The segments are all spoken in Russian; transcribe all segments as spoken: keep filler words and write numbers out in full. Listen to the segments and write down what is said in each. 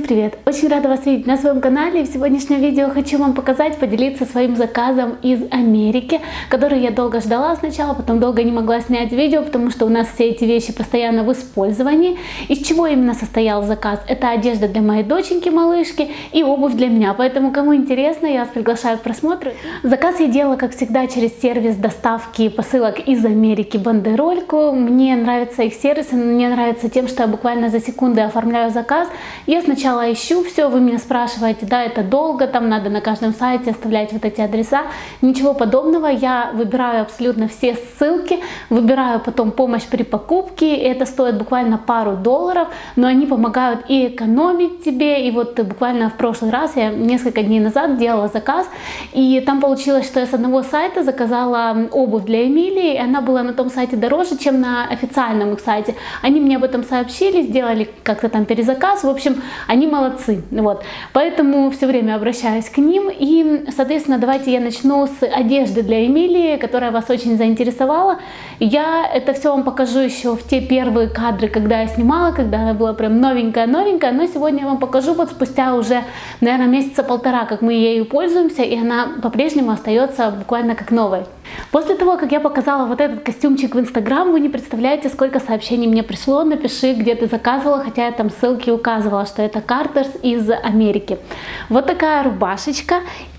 привет! Очень рада вас видеть на своем канале. В сегодняшнем видео хочу вам показать, поделиться своим заказом из Америки, который я долго ждала сначала, потом долго не могла снять видео, потому что у нас все эти вещи постоянно в использовании. Из чего именно состоял заказ? Это одежда для моей доченьки, малышки, и обувь для меня. Поэтому, кому интересно, я вас приглашаю к просмотру. Заказ я делала, как всегда, через сервис доставки посылок из Америки Бандерольку. Мне нравится их сервис, мне нравится тем, что я буквально за секунды оформляю заказ. Я сначала ищу все, вы меня спрашиваете, да, это долго, там надо на каждом сайте оставлять вот эти адреса. Ничего подобного, я выбираю абсолютно все ссылки, выбираю потом помощь при покупке, и это стоит буквально пару долларов, но они помогают и экономить тебе, и вот буквально в прошлый раз, я несколько дней назад делала заказ, и там получилось, что я с одного сайта заказала обувь для Эмилии, и она была на том сайте дороже, чем на официальном их сайте. Они мне об этом сообщили, сделали как-то там перезаказ, в общем, они молодцы, вот, поэтому все время обращаюсь к ним. И, соответственно, давайте я начну с одежды для Эмилии, которая вас очень заинтересовала. Я это все вам покажу еще в те первые кадры, когда я снимала, когда она была прям новенькая-новенькая, но сегодня я вам покажу вот спустя уже, наверное, месяца полтора, как мы ею пользуемся, и она по-прежнему остается буквально как новой. После того, как я показала вот этот костюмчик в Инстаграм, вы не представляете, сколько сообщений мне пришло. Напиши, где ты заказывала, хотя я там ссылки указывала, что это Carter's из Америки. Вот такая рубашечка,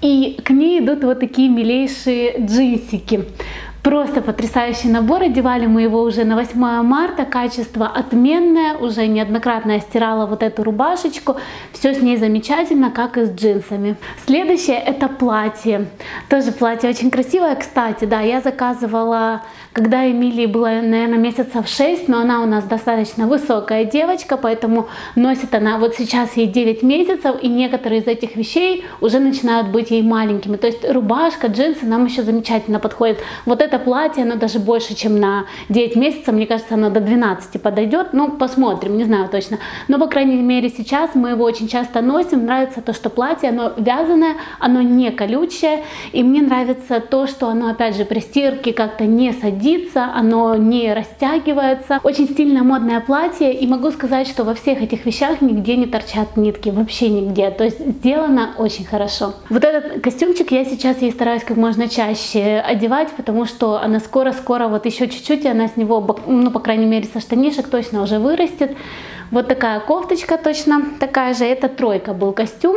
и к ней идут вот такие милейшие джинсики. Просто потрясающий набор, одевали мы его уже на восьмое марта, качество отменное, уже неоднократно я стирала вот эту рубашечку, все с ней замечательно, как и с джинсами. Следующее это платье, тоже платье очень красивое, кстати, да, я заказывала, когда Эмилии было, наверное, месяцев шесть, но она у нас достаточно высокая девочка, поэтому носит она, вот сейчас ей девять месяцев, и некоторые из этих вещей уже начинают быть ей маленькими, то есть рубашка, джинсы нам еще замечательно подходят. Вот это платье, оно даже больше, чем на девять месяцев, мне кажется, оно до двенадцати подойдет, ну, посмотрим, не знаю точно, но, по крайней мере, сейчас мы его очень часто носим, нравится то, что платье, оно вязаное, оно не колючее, и мне нравится то, что оно, опять же, при стирке как-то не садится, оно не растягивается, очень стильное модное платье, и могу сказать, что во всех этих вещах нигде не торчат нитки, вообще нигде, то есть сделано очень хорошо. Вот этот костюмчик я сейчас ей стараюсь как можно чаще одевать, потому что что она скоро-скоро, вот еще чуть-чуть, и она с него, ну, по крайней мере, со штанишек точно уже вырастет. Вот такая кофточка точно такая же, это тройка был костюм.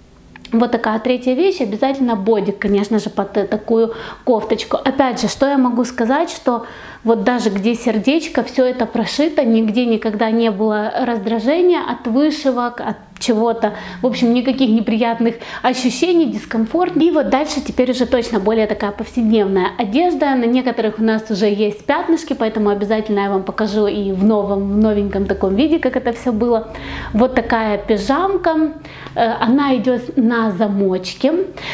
Вот такая третья вещь, обязательно бодик, конечно же, под такую кофточку. Опять же, что я могу сказать, что вот даже где сердечко, все это прошито, нигде никогда не было раздражения от вышивок, от чего-то, в общем, никаких неприятных ощущений, дискомфорт. И вот дальше теперь уже точно более такая повседневная одежда. На некоторых у нас уже есть пятнышки, поэтому обязательно я вам покажу и в новом, в новеньком таком виде, как это все было. Вот такая пижамка, она идет на замочке.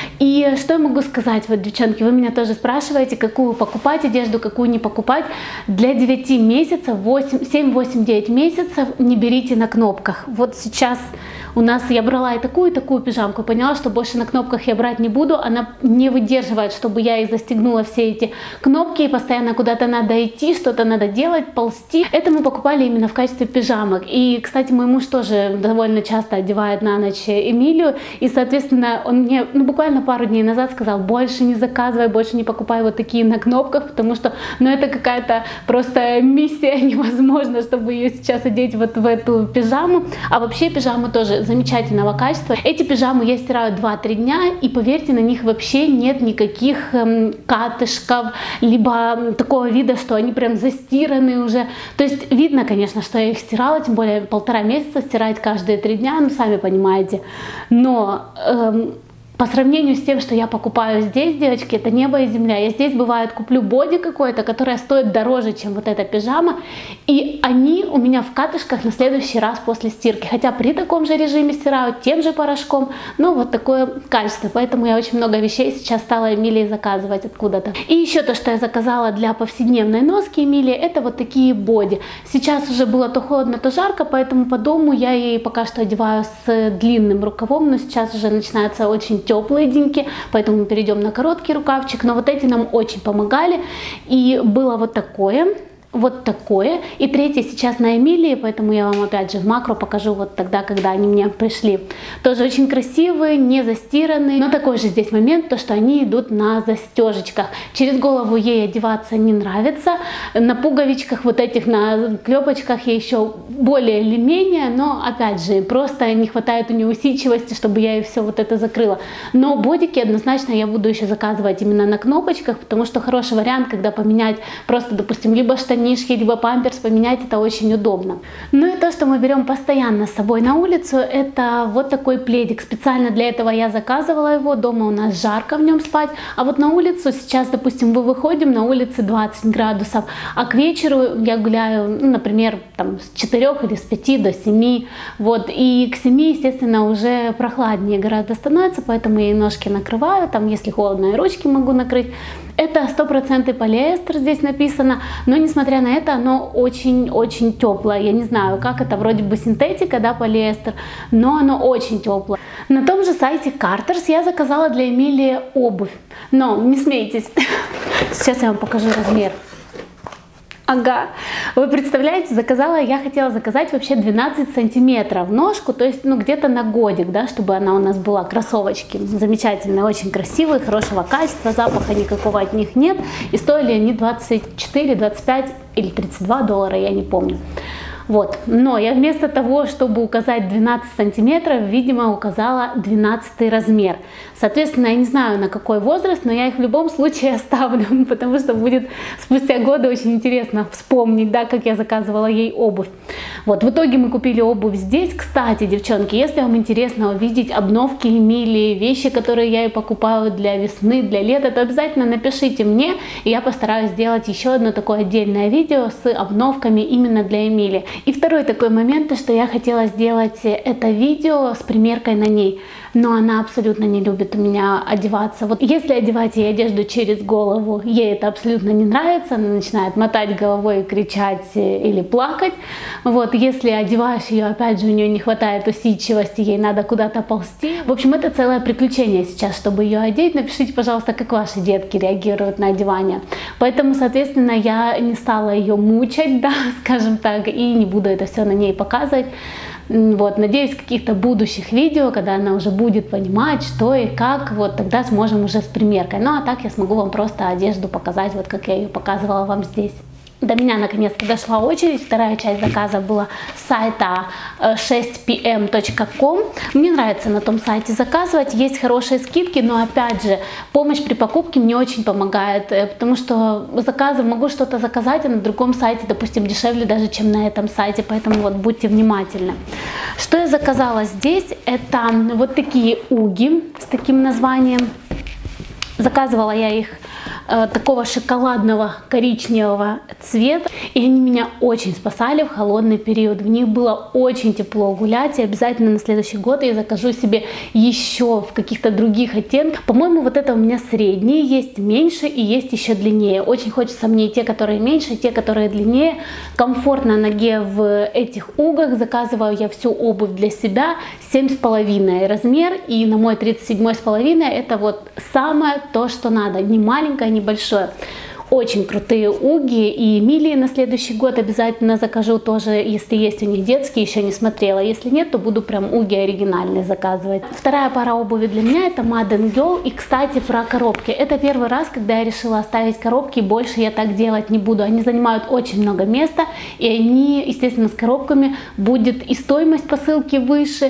И что я могу сказать, вот, девчонки, вы меня тоже спрашиваете, какую покупать одежду, какую не покупать. Для девяти месяцев, семь, восемь, девять месяцев не берите на кнопках. Вот сейчас у нас я брала и такую, и такую пижамку, поняла, что больше на кнопках я брать не буду, она не выдерживает, чтобы я и застегнула все эти кнопки, и постоянно куда-то надо идти, что-то надо делать, ползти. Это мы покупали именно в качестве пижамок. И, кстати, мой муж тоже довольно часто одевает на ночь Эмилию, и, соответственно, он мне ну, буквально пару дней назад сказал, больше не заказывай, больше не покупай вот такие на кнопках, потому что, ну, это какая-то просто миссия невозможна, чтобы ее сейчас одеть вот в эту пижаму. А вообще пижаму тоже замечательного качества. Эти пижамы я стираю два-три дня, и поверьте, на них вообще нет никаких эм, катышков, либо такого вида, что они прям застираны уже. То есть видно, конечно, что я их стирала, тем более полтора месяца стирать каждые три дня, ну сами понимаете. Но эм, по сравнению с тем, что я покупаю здесь, девочки, это небо и земля. Я здесь, бывает, куплю боди какой-то, которая стоит дороже, чем вот эта пижама, и они у меня в катышках на следующий раз после стирки. Хотя при таком же режиме стираю, тем же порошком, но вот такое качество. Поэтому я очень много вещей сейчас стала Эмилии заказывать откуда-то. И еще то, что я заказала для повседневной носки Эмилии, это вот такие боди. Сейчас уже было то холодно, то жарко, поэтому по дому я ей пока что одеваю с длинным рукавом, но сейчас уже начинается очень теплые деньки, поэтому мы перейдем на короткий рукавчик, но вот эти нам очень помогали, и было вот такое. вот такое. И третье сейчас на Эмилии, поэтому я вам опять же в макро покажу вот тогда, когда они мне пришли. Тоже очень красивые, не застиранные. Но такой же здесь момент, то что они идут на застежечках. Через голову ей одеваться не нравится. На пуговичках вот этих, на клепочках я еще более или менее, но опять же, просто не хватает у нее усидчивости, чтобы я ей все вот это закрыла. Но бодики однозначно я буду еще заказывать именно на кнопочках, потому что хороший вариант, когда поменять просто, допустим, либо штанишки, либо памперс поменять, это очень удобно. Ну и то, что мы берем постоянно с собой на улицу, это вот такой пледик. Специально для этого я заказывала его. Дома у нас жарко в нем спать, а вот на улицу сейчас, допустим, мы выходим, на улице двадцать градусов, а к вечеру я гуляю, ну, например, там с четырёх или с пяти до семи, вот, и к семи, естественно, уже прохладнее гораздо становится, поэтому я и ножки накрываю, там, если холодно, и ручки могу накрыть. Это сто процентов полиэстер здесь написано, но несмотря на это, оно очень-очень теплое. Я не знаю, как это, вроде бы синтетика, да, полиэстер, но оно очень теплое. На том же сайте Carter's я заказала для Эмилии обувь, но не смейтесь, сейчас я вам покажу размер. Ага, вы представляете, заказала, я хотела заказать вообще двенадцать сантиметров ножку, то есть, ну, где-то на годик, да, чтобы она у нас была, кроссовочки замечательные, очень красивые, хорошего качества, запаха никакого от них нет, и стоили они двадцать четыре, двадцать пять или тридцать два доллара, я не помню. Вот, но я вместо того, чтобы указать двенадцать сантиметров, видимо, указала двенадцатый размер. Соответственно, я не знаю, на какой возраст, но я их в любом случае оставлю, потому что будет спустя годы очень интересно вспомнить, да, как я заказывала ей обувь. Вот, в итоге мы купили обувь здесь. Кстати, девчонки, если вам интересно увидеть обновки Эмилии, вещи, которые я ей покупаю для весны, для лета, то обязательно напишите мне, и я постараюсь сделать еще одно такое отдельное видео с обновками именно для Эмилии. И второй такой момент, что я хотела сделать это видео с примеркой на ней, но она абсолютно не любит у меня одеваться. Вот если одевать ей одежду через голову, ей это абсолютно не нравится, она начинает мотать головой, кричать или плакать. Вот, если одеваешь ее, опять же, у нее не хватает усидчивости, ей надо куда-то ползти. В общем, это целое приключение сейчас, чтобы ее одеть. Напишите, пожалуйста, как ваши детки реагируют на одевание. Поэтому, соответственно, я не стала ее мучать, да, скажем так, и не буду это все на ней показывать. Вот, надеюсь, в каких-то будущих видео, когда она уже будет понимать, что и как, вот тогда сможем уже с примеркой. Ну а так я смогу вам просто одежду показать, вот как я ее показывала вам здесь. До меня наконец-то дошла очередь. Вторая часть заказа была с сайта шесть пи эм точка ком. Мне нравится на том сайте заказывать, есть хорошие скидки, но опять же, помощь при покупке мне очень помогает, потому что заказы, могу что-то заказать, а на другом сайте, допустим, дешевле даже, чем на этом сайте, поэтому вот будьте внимательны. Что я заказала здесь? Это вот такие уги с таким названием. Заказывала я их э, такого шоколадного коричневого цвета, и они меня очень спасали в холодный период. В них было очень тепло гулять, и обязательно на следующий год я закажу себе еще в каких-то других оттенках. По-моему, вот это у меня средние, есть меньше и есть еще длиннее. Очень хочется мне и те, которые меньше, и те, которые длиннее. Комфортно ноге в этих угах. Заказываю я всю обувь для себя, семь с половиной размер, и на мой тридцать седьмой с половиной это вот самое то, что надо, не маленькое, не большое. Очень крутые уги, и Эмилии на следующий год обязательно закажу тоже, если есть у них детские, еще не смотрела. Если нет, то буду прям уги оригинальные заказывать. Вторая пара обуви для меня это Modern Girl. И, кстати, про коробки. Это первый раз, когда я решила оставить коробки, больше я так делать не буду. Они занимают очень много места, и они, естественно, с коробками будет и стоимость посылки выше,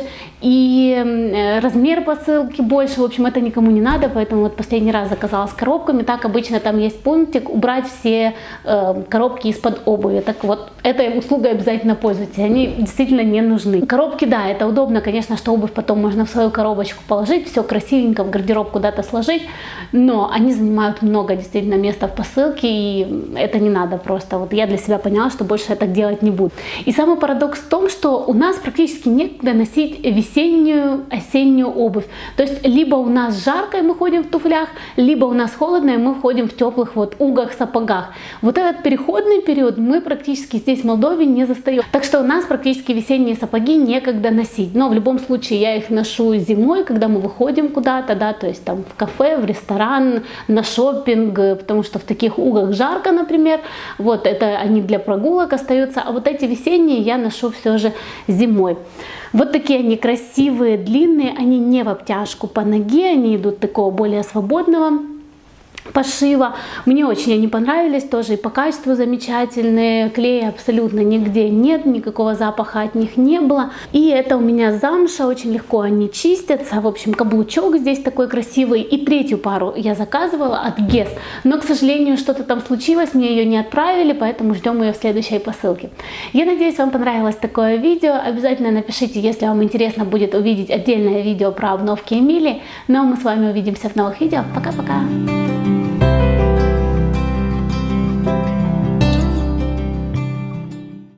и размер посылки больше. В общем, это никому не надо, поэтому вот последний раз заказала с коробками. Так обычно там есть пунктик убрать все э, коробки из-под обуви. Так вот, этой услугой обязательно пользуйтесь, они действительно не нужны. Коробки, да, это удобно, конечно, что обувь потом можно в свою коробочку положить, все красивенько в гардероб куда-то сложить, но они занимают много действительно места в посылке, и это не надо просто. Вот я для себя поняла, что больше я так делать не буду. И самый парадокс в том, что у нас практически некогда носить весеннюю, осеннюю обувь. То есть либо у нас жарко, и мы ходим в туфлях, либо у нас холодно, и мы ходим в теплых вот угах тяжелых сапогах. Вот этот переходный период мы практически здесь в Молдове не застаем. Так что у нас практически весенние сапоги некогда носить. Но в любом случае я их ношу зимой, когда мы выходим куда-то, да, то есть там в кафе, в ресторан, на шопинг, потому что в таких углах жарко, например. Вот это они для прогулок остаются. А вот эти весенние я ношу все же зимой. Вот такие они красивые, длинные, они не в обтяжку по ноге, они идут такого более свободного пошива. Мне очень они понравились, тоже и по качеству замечательные, клея абсолютно нигде нет, никакого запаха от них не было. И это у меня замша, очень легко они чистятся. В общем, каблучок здесь такой красивый. И третью пару я заказывала от Guess, но, к сожалению, что-то там случилось, мне ее не отправили, поэтому ждем ее в следующей посылке. Я надеюсь, вам понравилось такое видео. Обязательно напишите, если вам интересно будет увидеть отдельное видео про обновки Эмилии. Ну а мы с вами увидимся в новых видео. Пока-пока!